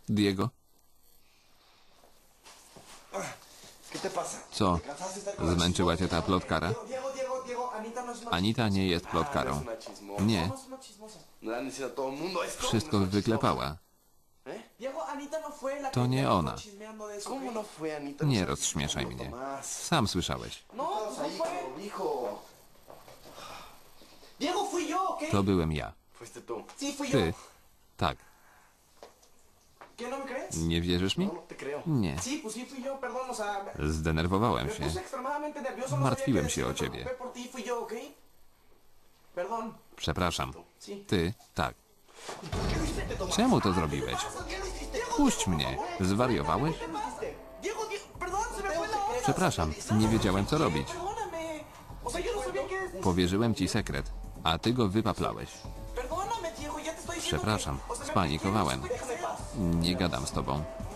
Diego? Co? Zmęczyła cię ta plotkara? Anita nie jest plotkarą. Nie. Wszystko wyklepała. To nie ona. Nie rozśmieszaj mnie. Sam słyszałeś. To byłem ja. Ty? Tak. Nie wierzysz mi? Nie. Zdenerwowałem się. Martwiłem się o ciebie. Przepraszam. Ty? Tak. Czemu to zrobiłeś? Puść mnie. Zwariowałeś? Przepraszam. Nie wiedziałem, co robić. Powierzyłem ci sekret, a ty go wypaplałeś. Przepraszam. Spanikowałem. Nie gadam z tobą.